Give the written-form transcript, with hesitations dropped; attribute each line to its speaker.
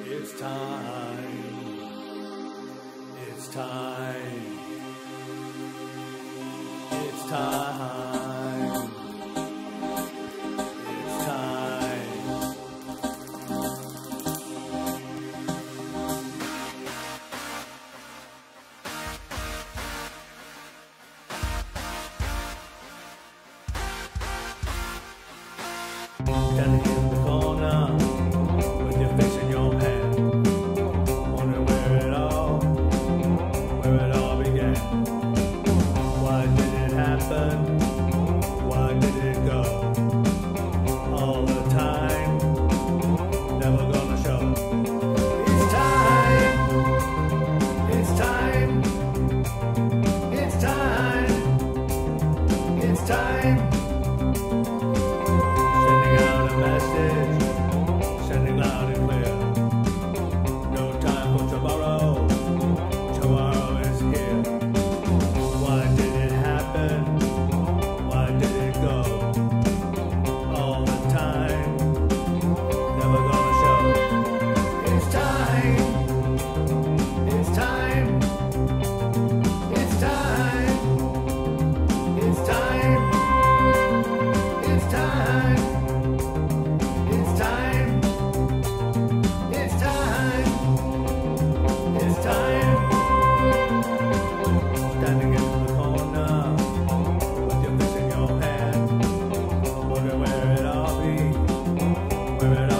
Speaker 1: It's time. It's time. It's time. It's time. Standing in the corner with your face in your hand, wondering where it all began. Why did it happen? Why did it go? All the time, never gonna show. It's time. It's time. It's time. It's time. Sending out a message, sending loud and clear. No time for tomorrow. Tomorrow is here. Why did it happen? Why did it go? All the time, never gonna show. It's time. It's time. It's time. It's time. It's time. It's time. It's time. It's time. Standing in the corner with your face in your hand, wondering where it all be, where it